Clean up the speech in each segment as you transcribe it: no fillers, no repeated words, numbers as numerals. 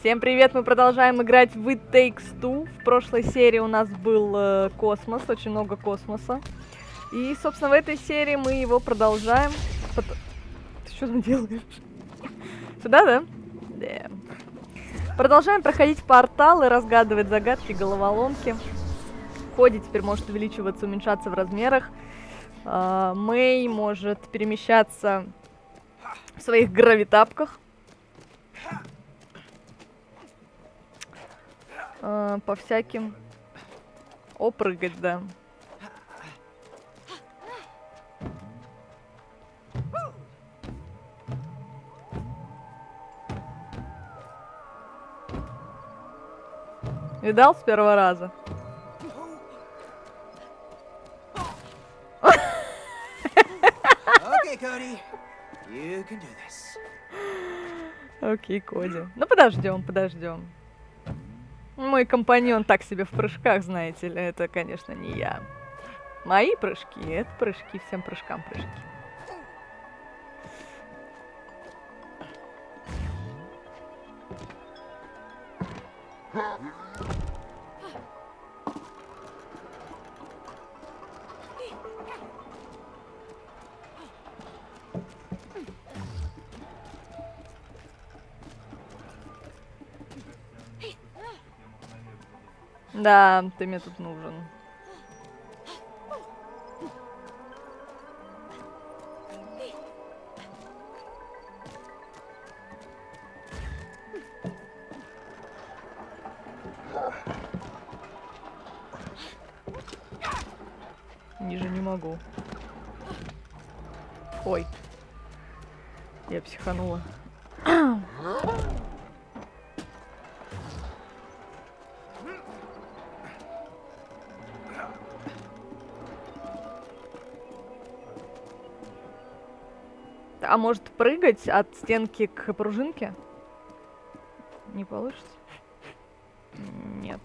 Всем привет, мы продолжаем играть в It Takes Two. В прошлой серии у нас был космос, очень много космоса. И, собственно, в этой серии мы его продолжаем. Ты что там делаешь? Сюда, да? Да. Продолжаем проходить порталы, разгадывать загадки, головоломки. В ходе теперь может увеличиваться, уменьшаться в размерах. Мэй может перемещаться в своих гравитапках. По всяким... О, прыгать, да. Видал с первого раза? Окей, Коди. Ну подождем, подождем. Мой компаньон так себе в прыжках, знаете ли, это, конечно, не я. Мои прыжки, это прыжки, всем прыжкам прыжки. Да, ты мне тут нужен. Ниже не могу. Ой. Я психанула. А может прыгать от стенки к пружинке? Не получится? Нет.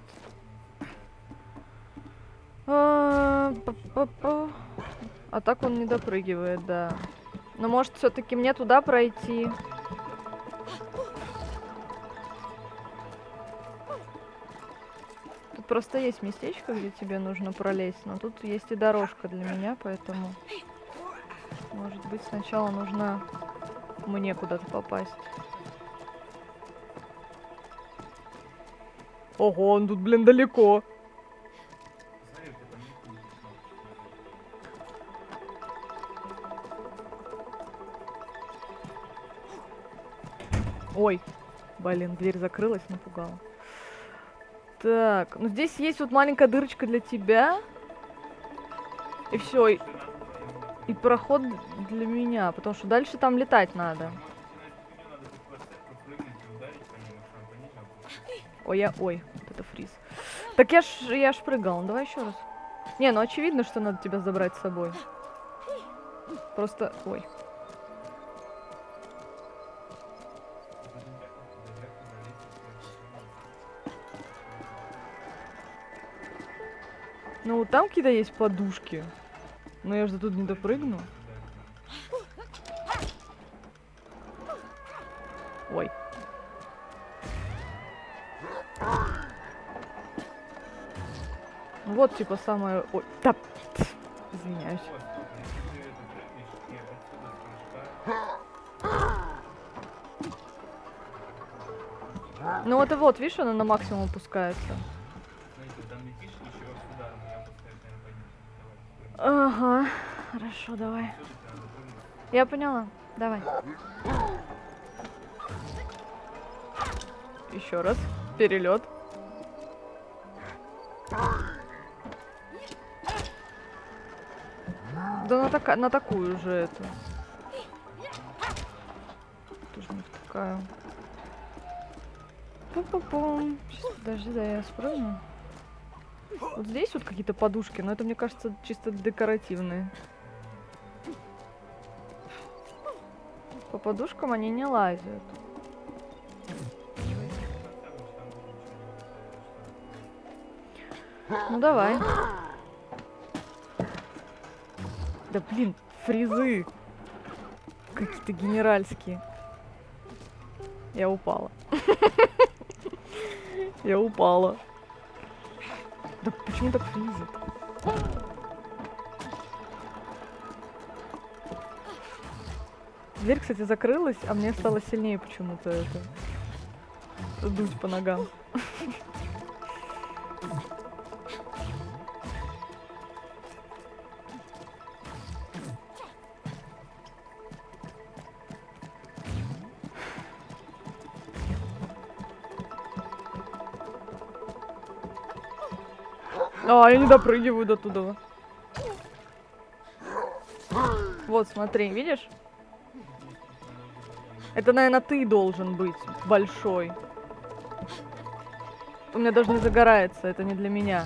А так он не допрыгивает, да. Но может все-таки мне туда пройти? Тут просто есть местечко, где тебе нужно пролезть, но тут есть и дорожка для меня, поэтому... Может быть, сначала нужно мне куда-то попасть. Ого, он тут, блин, далеко. Ой, блин, дверь закрылась, напугала. Так, ну здесь есть вот маленькая дырочка для тебя. И все. И проход для меня, потому что дальше там летать надо. Ой, ой, вот это фриз. Так я ж прыгал, давай еще раз. Не, ну очевидно, что надо тебя забрать с собой. Просто, ой. Ну вот там какие-то есть подушки. Но я же тут не допрыгну. Ой. Вот типа самое... Ой, да, извиняюсь. Ну вот и вот, видишь, она на максимум опускается. Ага, хорошо, давай. Я поняла, давай. Еще раз, перелет. Да на такую же эту. Тоже не такая. Пум-пум-пум. Сейчас, подожди, да я спрыгну. Вот здесь вот какие-то подушки, но это, мне кажется, чисто декоративные. По подушкам они не лазят. Ну давай. Да блин, фризы. Какие-то генеральские. Я упала. Я упала. Да почему так фризит? Дверь, кстати, закрылась, а мне стало сильнее почему-то это дуть по ногам. А, я не допрыгиваю до туда. Вот, смотри, видишь? Это, наверное, ты должен быть большой. У меня даже не загорается, это не для меня.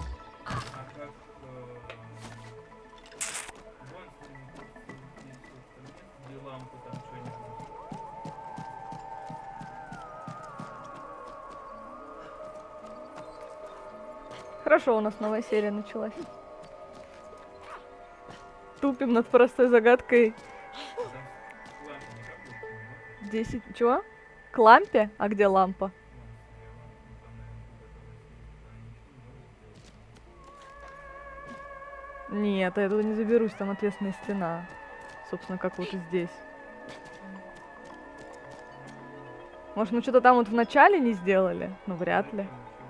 Хорошо, у нас новая серия началась. Тупим над простой загадкой. 10... Чего? К лампе? А где лампа? Нет, я туда не заберусь, там ответственная стена. Собственно, как вот и здесь. Может, мы что-то там вот в начале не сделали? Ну, вряд ли.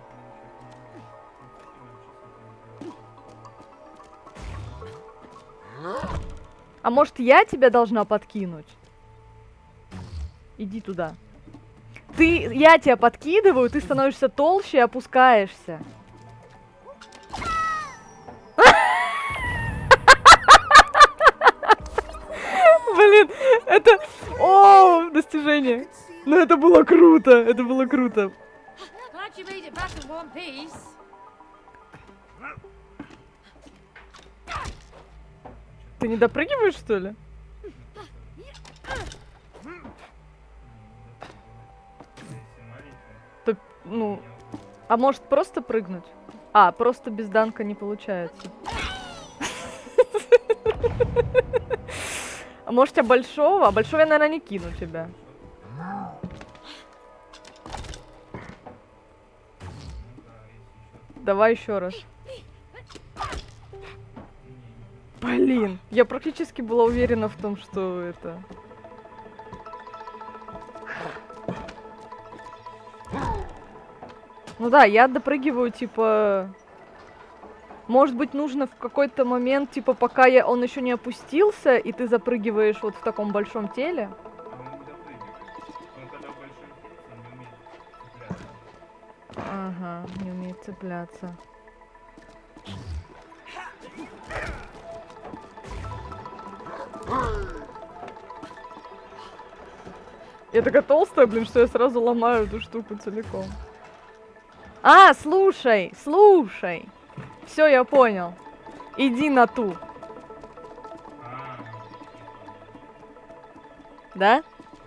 А может, я тебя должна подкинуть? Иди туда. Я тебя подкидываю, ты становишься толще и опускаешься. Блин, это... О, достижение. Ну это было круто, это было круто. Ты не допрыгиваешь, что ли? То, ну, а может просто прыгнуть? А, просто без данка не получается. А может, я большого? А большого я, наверное, не кину тебя. Давай еще раз. Блин, я практически была уверена в том, что это... Ну да, я допрыгиваю, типа... Может быть, нужно в какой-то момент, типа, пока он еще не опустился, и ты запрыгиваешь вот в таком большом теле. Ага, не умеет цепляться. Я такая толстая, блин, что я сразу ломаю эту штуку целиком. А, слушай, слушай. Все, я понял. Иди на ту. Да?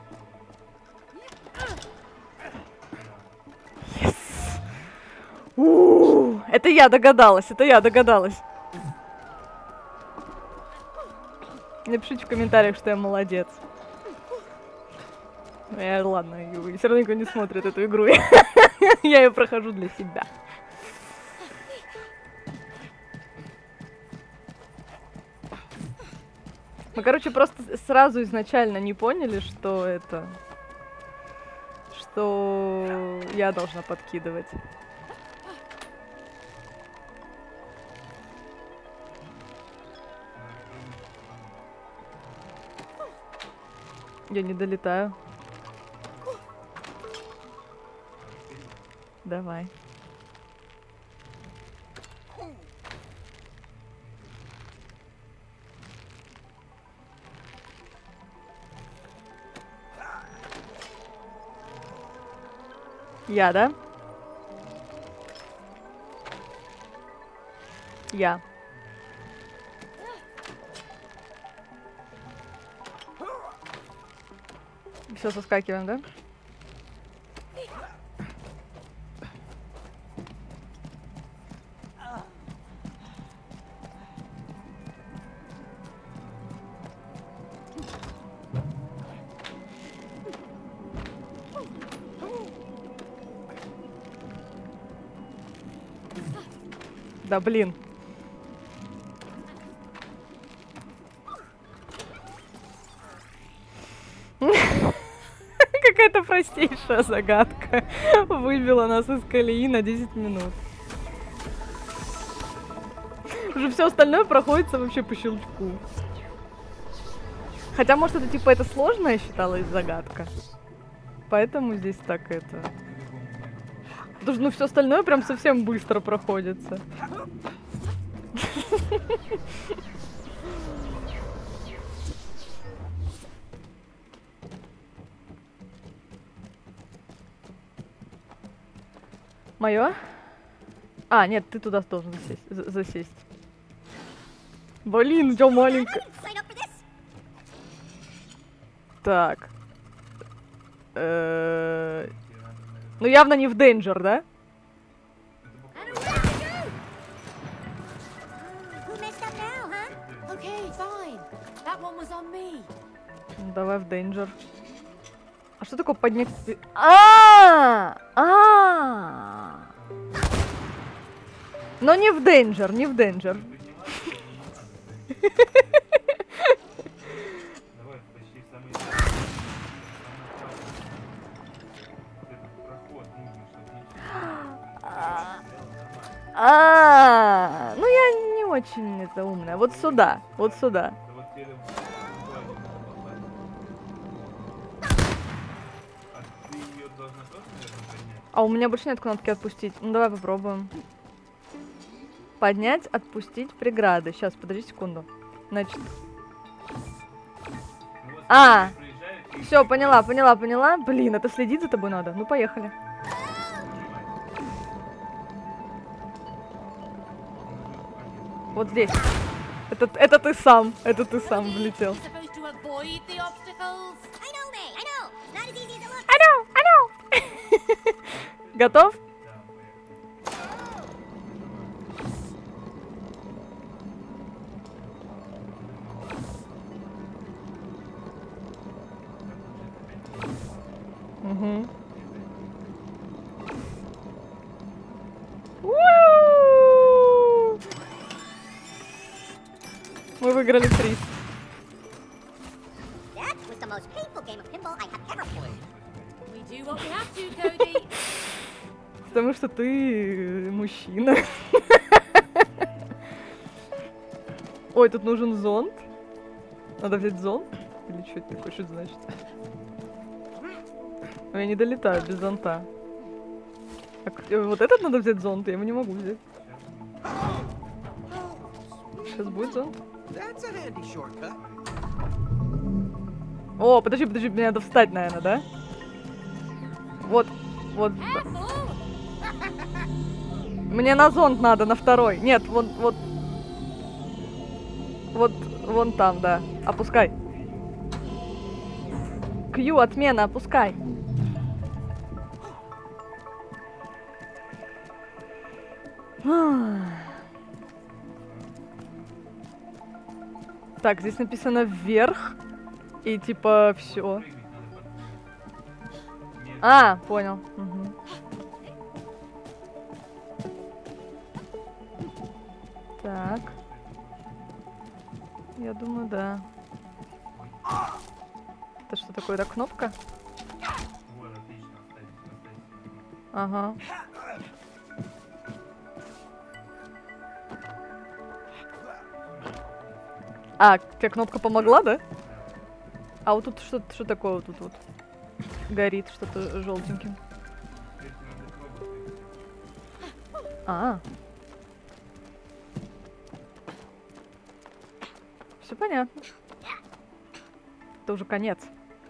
Yes. Это я догадалась, это я догадалась. Напишите в комментариях, что я молодец. Ладно, все равно никто не смотрит эту игру. Я ее прохожу для себя. Мы, короче, просто сразу изначально не поняли, что это... Что я должна подкидывать. Я не долетаю. Давай. Я, да? Я. Все, соскакиваем, да? Да блин. Какая-то простейшая загадка выбила нас из колеи на 10 минут. Уже все остальное проходится вообще по щелчку. Хотя, может, это типа это сложная считалась загадка. Поэтому здесь так это... Потому что, ну, все остальное прям совсем быстро проходится. Мое? А, нет, ты туда должен засесть. Блин, у тебя маленькая. Так. Ну явно не в Danger, да? Ну, давай в Danger. А что такое поднять? Но не в Danger, не в Danger. Ну я не очень это умная. Вот сюда, вот сюда. А у меня больше нет кнопки отпустить. Ну давай попробуем. Поднять, отпустить преграды. Сейчас, подожди секунду. Значит. Все, поняла. Блин, это следить за тобой надо. Ну поехали. Вот здесь. Это ты сам влетел. Готов? Угу. Мы выиграли приз. Потому что ты мужчина. Ой, тут нужен зонт. Надо взять зонт? Или что это такое, что это значит? Я не долетаю без зонта. Вот этот надо взять зонт, я его не могу взять. Сейчас будет зонт. О, подожди, мне надо встать, наверное, да? Вот. Мне на зонт надо, на второй. Нет, вот, вон там, да. Опускай. Q, отмена, опускай. Так, здесь написано вверх. И типа все. Понял. Угу. Так. Я думаю, да. Это что такое? Это кнопка? Ага. Тебе кнопка помогла, да? А вот тут что такое вот тут вот? Горит что-то желтеньким. Все понятно. Это уже конец.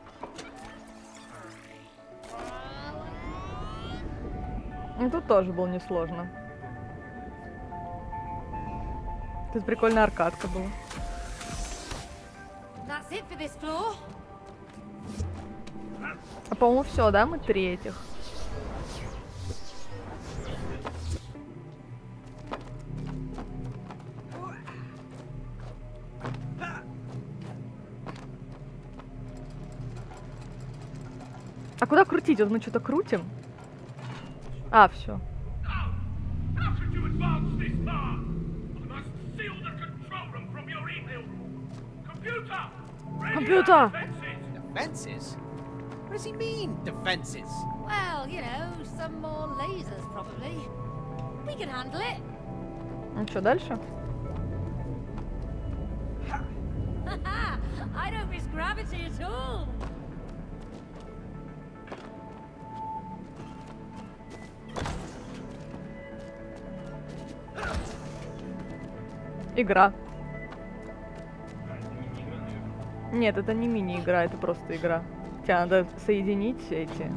Ну, тут тоже было несложно. Тут прикольная аркадка была. А по-моему все, да? Мы третьих. А куда крутить? Вот мы что-то крутим. Все. Компьютер! Defenses? What does he mean, defenses? Well, you know, some more lasers probably. We can handle it. Ну что, дальше? I don't miss gravity at all. Игра. Нет, это не мини-игра, это просто игра. Тебе надо соединить эти...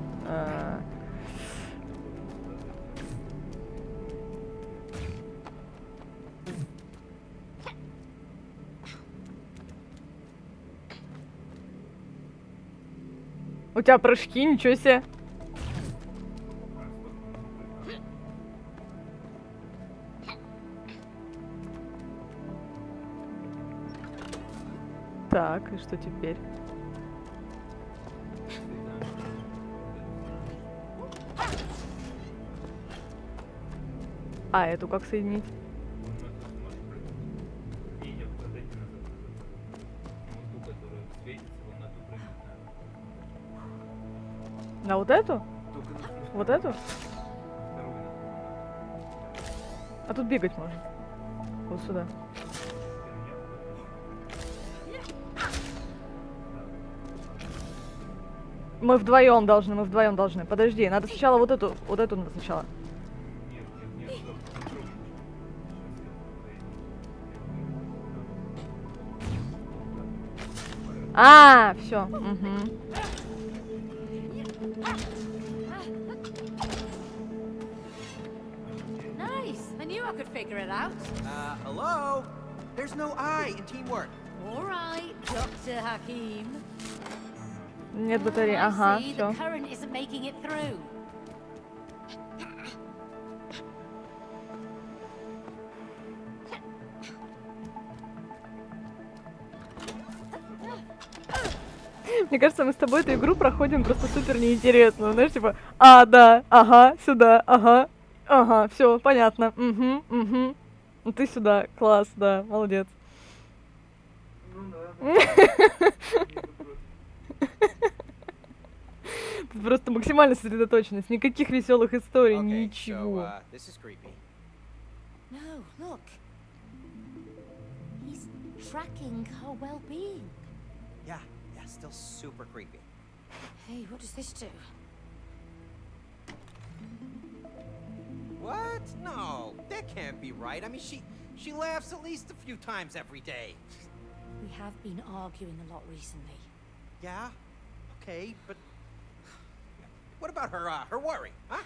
У тебя прыжки, ничего себе. Так, и что теперь? А, эту как соединить? На вот эту? Вот эту? А тут бегать можно. Вот сюда. Мы вдвоем должны. Подожди, надо сначала вот эту надо сначала. А, все. Угу. Nice. I knew I could figure it out. Hello? There's no I in teamwork. All right, Dr. Hakim. Нет батареи. I Ага, see все. the current isn't making it through. Мне кажется, мы с тобой эту игру проходим просто супер неинтересно. Знаешь, типа, а, да, ага, сюда, ага, ага, все, понятно, угу, угу. Ну ты сюда, класс, да, молодец. Просто максимальная сосредоточенность, никаких веселых историй, Okay, ничего. so, this is creepy. No, look. He's tracking her well-being. Yeah, still super creepy. Hey, what does this do? What? No, that can't be right. I mean, she laughs at least a few times every day. We have been arguing a lot recently. Yeah, okay, but what about her worry, huh?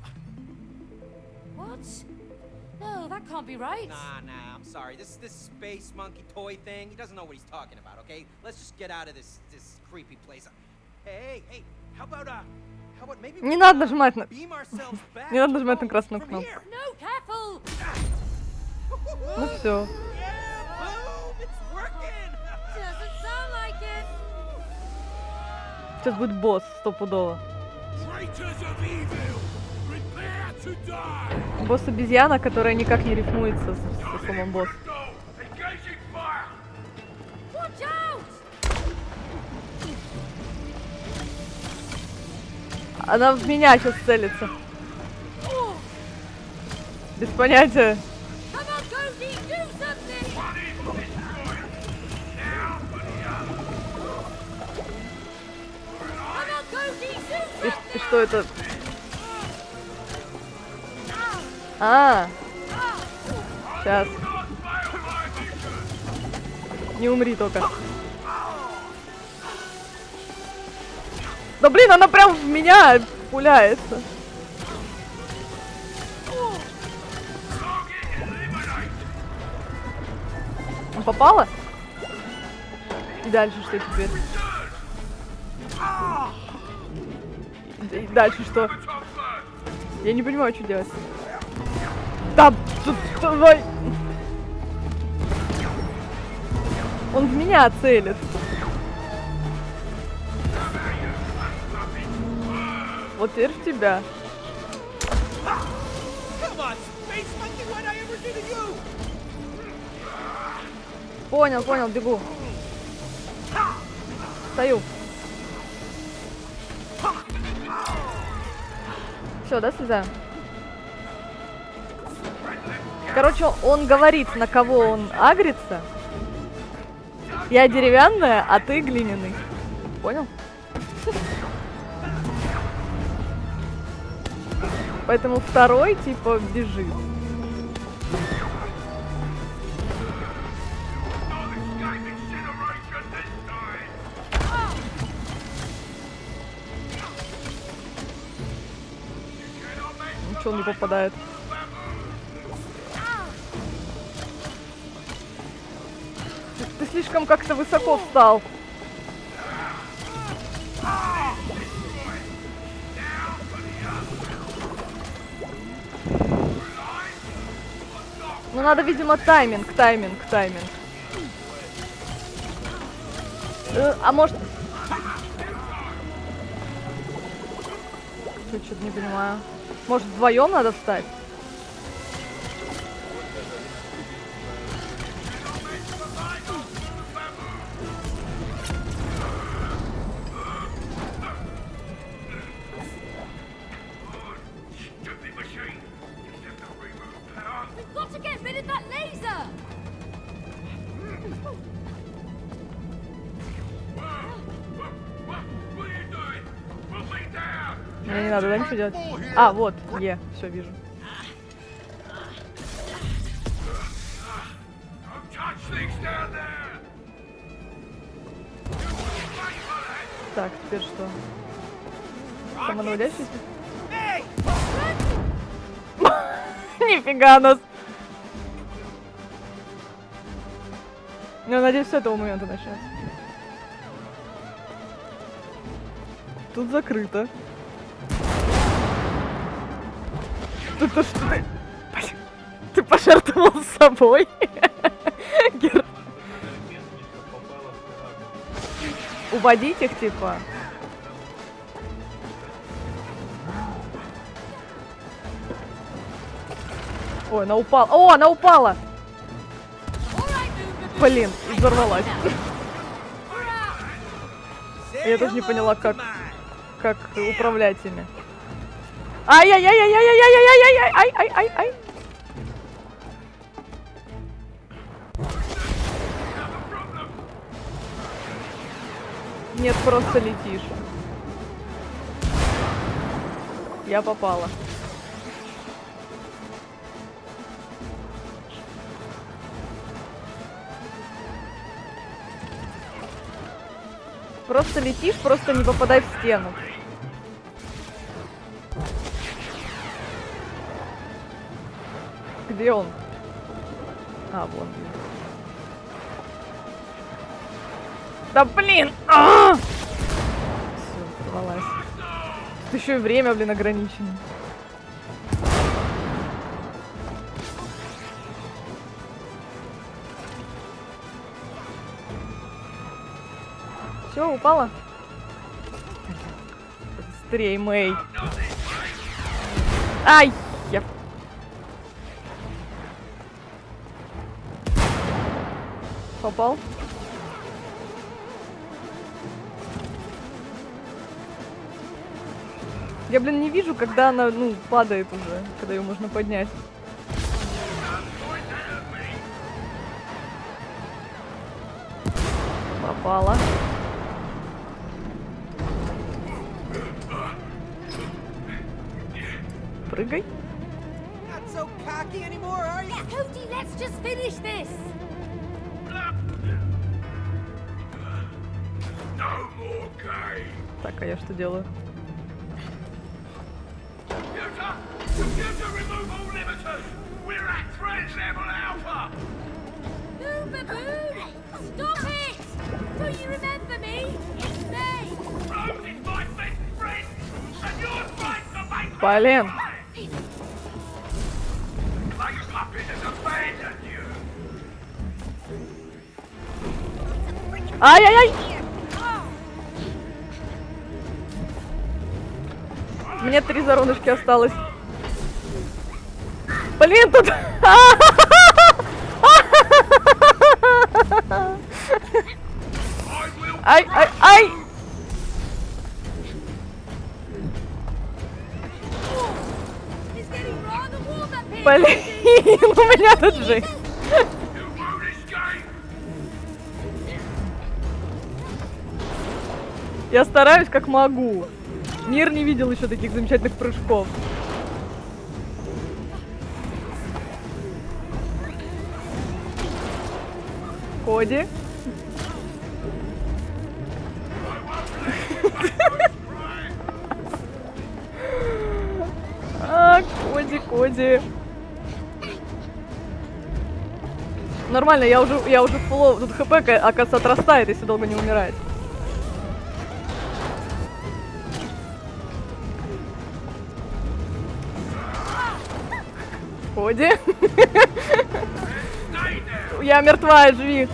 What? No, that can't be right. Nah, I'm sorry. This space monkey toy thing, he doesn't know what he's talking about, okay? Let's just get out of this creepy place. Hey, how about maybe Не надо нажимать на... beam ourselves back Не надо to нажимать на home красную from кнопку. here? No, careful! Ну все. Yeah, boom! It's working! Doesn't sound like it. Сейчас будет босс, стопудово. Traitors of evil, prepare to die. Босс-обезьяна, которая никак не рифмуется со словом босс. Go! Engaging fire! Watch out! Она в меня сейчас целится. Без понятия. Come on, Cody, do something! One evil destroyed! Now for the other! Come on, Cody, do И что это? А, сейчас. Not fail my mission! Не умри только. Да блин, она прям в меня пуляется. Попала? И дальше что теперь? И дальше что? Я не понимаю, что делать. Да, тут давай. Он в меня целит. Вот теперь в тебя. Come on, space monkey, what I ever do to you? Понял, бегу. Достаю. Все, да, слезаю? Короче, он говорит, на кого он агрится. Я деревянная, а ты глиняный. Понял? Поэтому второй, типа, бежит. Ничего он не попадает. Ты слишком как-то высоко встал. Ну надо, видимо, тайминг. А может... Я что-то не понимаю. Может, вдвоем надо встать? We've got to get rid of that laser! What are you doing? Put me down! Мне не надо, да, ничего делать? А, вот, все вижу. Don't touch things down there! Так, теперь что? Самонаводящийся? Нифига нас! Ну, надеюсь, с этого момента начнется. Тут закрыто. Тут-то что ты? Ты пожертвовал собой? Уводить их, типа? Ой, она упала. О, она упала! Блин, взорвалась. Я тоже не поняла, как управлять ими. Ай-яй-яй-яй-яй-яй-яй-яй-яй-яй-яй-яй-яй-яй-яй. Нет, просто летишь. Я попала. Просто летишь, просто не попадай в стену. Где он? А, вон. Да блин! Все, сорвалась. Тут еще и время, блин, ограничено. Все, упала? Быстрей, Мэй. Ай! Я... Попал? Я, блин, не вижу, когда она, ну, падает уже, когда ее можно поднять. Попала. Прыгай. Not so cocky anymore, are you? Cody, let's just finish this! No more game! Так, а я что делаю? Computer, remove all limiters! We're at threat level alpha! No, baboon! Stop it! Do you remember me? It's me! Rose is my best friend! And you're trying to make her Блин. like Muppet has abandoned you! Ай-яй-яй! Мне 3 зарунышки осталось. Блин, тут... I will Ай, ай, ай! It's getting rather warm up here. Блин, у меня тут жизнь. You won't escape! Я стараюсь как могу. Мир не видел еще таких замечательных прыжков. Коди. А, Коди, Коди. Нормально, я уже фулл, тут хп, оказывается, отрастает, если долго не умирает. Коди. Я мертвая, живи.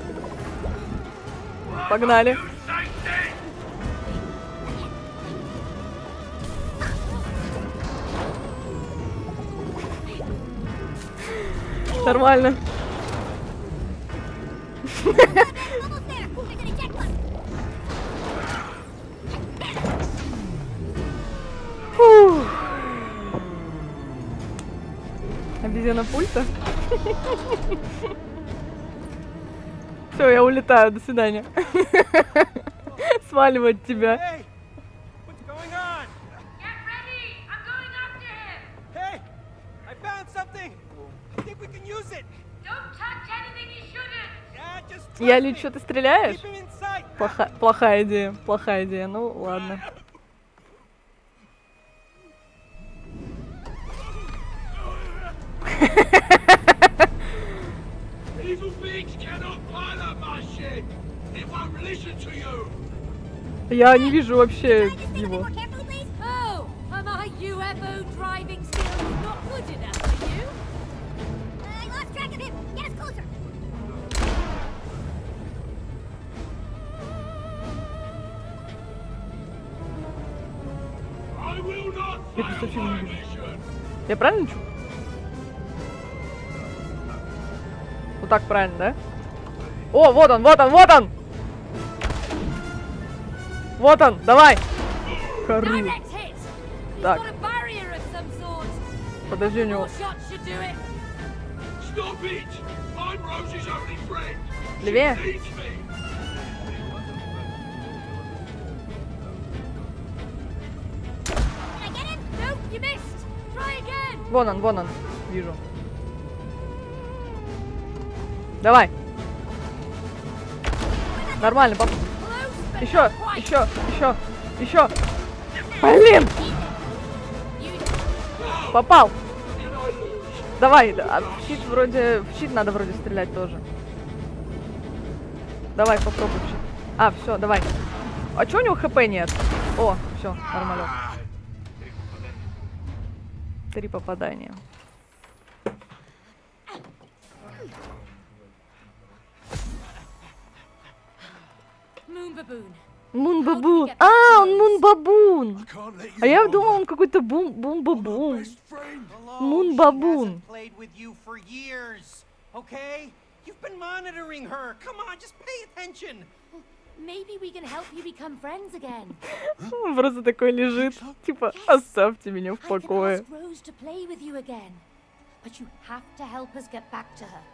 Погнали. Нормально. Фух. Обезьяна пульта. Все, я улетаю, до свидания. Сваливать тебя. Hey, what's going on? Get ready. I'm going after him. Hey, I found something. I think we can use it. Don't touch anything you shouldn't. Yeah, just Я trust ли me. что, ты стреляешь? Keep him in sight. Плохая идея, плохая идея. Ну, ладно. Evil beings cannot pilot my ship! It won't listen to you! Я не вижу вообще его. Oh, are my UFO driving skills not good enough for you? I lost track of him. Get us closer. I will not Я fail просто вообще не my вижу. mission! Я правильно чую? Вот так правильно, да? О, вот он, вот он, вот он! Вот он, давай! Хорош. Direct hit. He's Так. got a barrier of some sort. Подожди, у него... More shots should do it. Stop it! I'm Rose's only friend! Левее. She needs me! Did I get him? Nope, you missed. Try again. Вон он, вижу. Давай. Нормально, пап. Close, but Еще, not quite. еще. Блин, You попал. Давай, а в щит надо вроде стрелять тоже. Давай, попробуй в щит. А, все, давай. А чё у него хп нет? О, все, нормально. 3 попадания. Moon baboon. Мунбабун. А, он Мунбабун. Can't let you А я go, думал, mate. он какой-то I'm your бум-бабун. best friend. Hello, Moon she baboon. hasn't played with you for years, okay? You've been monitoring her. Come on, just pay attention. Maybe we can help you become friends again. Он просто такой лежит. Типа, оставьте меня в I can покое. ask Rose to play with you again, but you have to help us get back to her.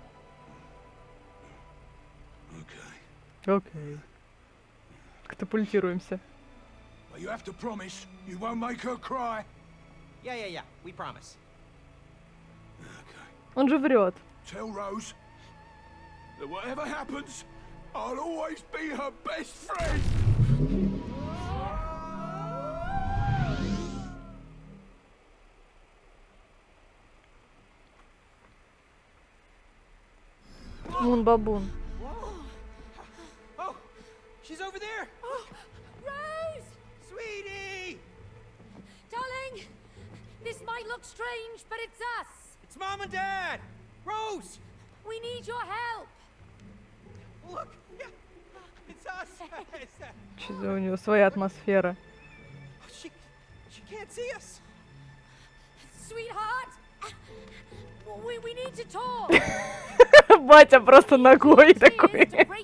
Okay. Окей. Катапультируемся. But you have to promise you won't make her cry. Yeah, we promise. Okay. Он же врет. Tell Rose that whatever happens, I'll always be her best friend. Мунбабун. Oh, she's over there. Rose! Sweetie! Darling! This might look strange, but it's us! It's Mom and Dad! Rose! We need your help! Look! Yeah, it's us! Что за у него своя атмосфера. she can't see us! Sweetheart! We need to talk! батя просто ногой такой.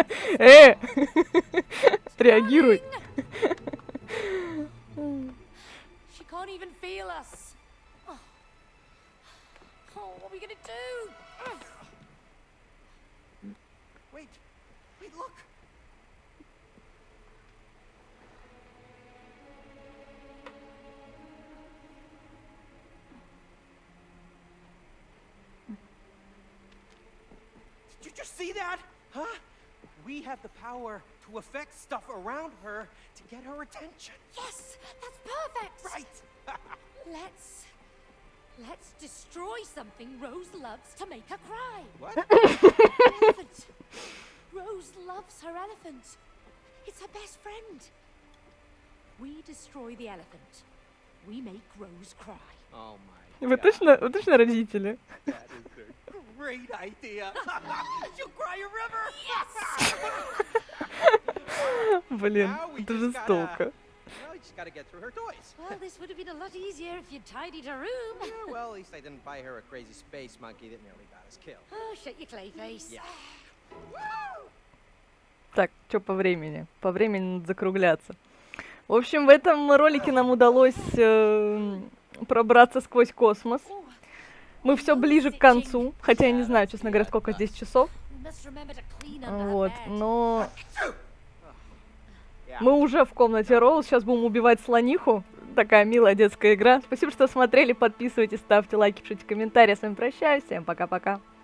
Реагируй. She can't even feel us. Oh, what are we gonna do? Wait, look. Did you just see that? Huh? We have the power to affect stuff around her to get her attention. Yes, that's perfect. Right. Let's destroy something Rose loves to make her cry. What? Elephant. Rose loves her elephant. It's her best friend. We destroy the elephant. We make Rose cry. Oh my Вы God. точно родители? That is a great idea. She'll cry a river. Блин, Now we это just жестоко. Well, you just gotta get through her toys. Well, this would have been a lot easier if you'd tidied her room. Yeah, well, at least I didn't buy her a crazy space monkey that nearly got us killed. Oh, shut your clay face. Yeah. Так, что по времени? По времени надо закругляться. В общем, в этом ролике нам удалось пробраться сквозь космос. Мы все ближе к концу, хотя я не знаю, честно говоря, сколько здесь часов. We must remember to clean under her Вот, bed. но Yeah. мы уже в комнате Роуз, сейчас будем убивать слониху. Такая милая детская игра. Спасибо, что смотрели, подписывайтесь, ставьте лайки, пишите комментарии. Я с вами прощаюсь, всем пока-пока.